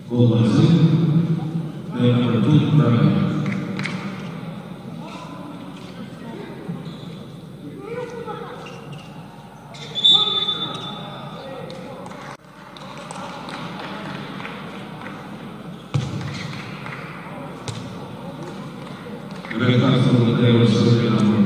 Goal Brazil, player number 2, Brian. Red card for the player, number